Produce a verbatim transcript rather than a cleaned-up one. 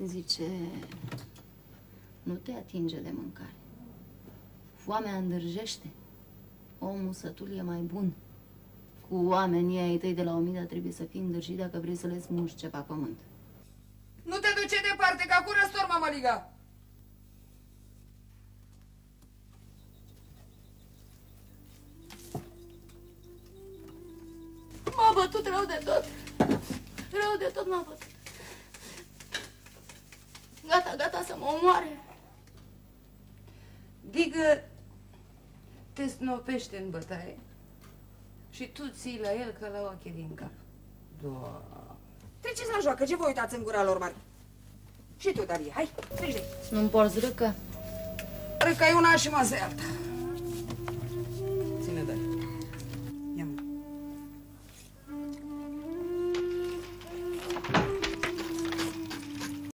Zice, nu te atinge de mâncare. Foamea îndrăjește. Omul sătul e mai bun. Cu oamenii ai tăi de la Omida trebuie să fii îndrăjit dacă vrei să le smulgi ceva pământ. Nu te duce departe, că acum răstor, mămăliga! M-a bătut rău de tot. Rău de tot m-a bătut. Gata, gata să mă omoare. Digă, te snopește în bătaie și tu ții la el ca la ochii din cap. Doamne. Treceți la joacă, ce vă uitați în gura lor mari? Și tu, Darie, hai, trece. Nu-mi porți râcă? Râcă e una și masă e alta.